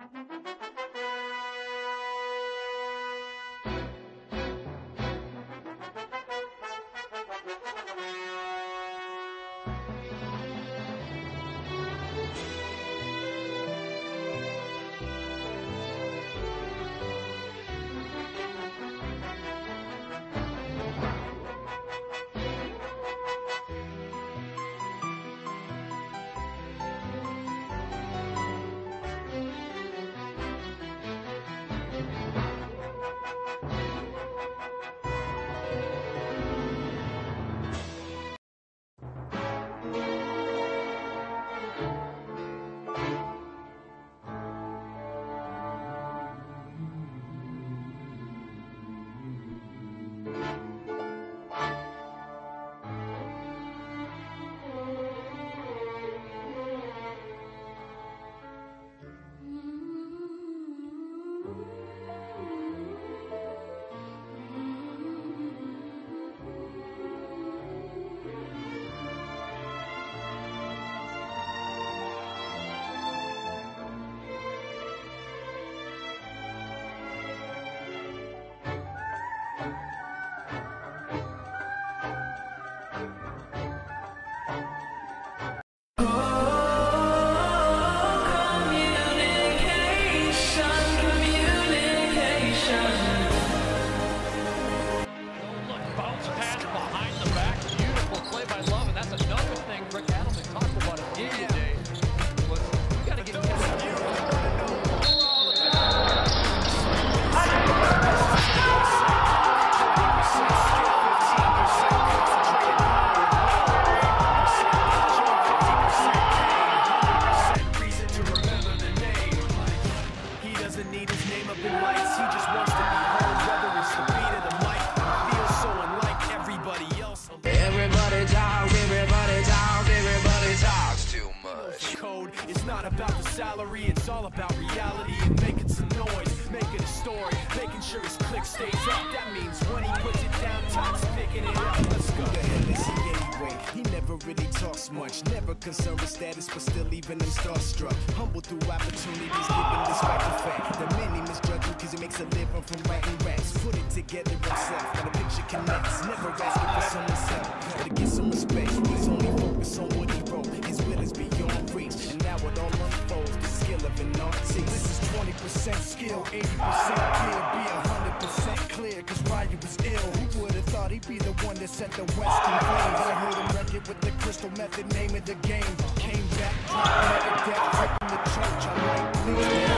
about the salary, it's all about reality and making some noise, making a story, making sure his click stays up. That means when he puts it down, Tom's picking it up. Let's go. Who the hell is he anyway? He never really talks much, never concerned with status, but still leaving him starstruck. Humble through opportunities, given despite the fact that many misjudge him because he makes a living from writing raps. Put it together himself, and the picture connects. Never asking for someone's help, but to get some respect. He's only focused on what he wrote. His will is beyond reach, and now it all unfolds. The skill of an artist. This is 20% skill, 80% gear, be 100% clear. Cause Ryu was ill. Who would have thought he'd be the one that set the West in flames? I heard him wreck it with the crystal method, name of the game. Came back, dropped another death, ripping the church. I like me.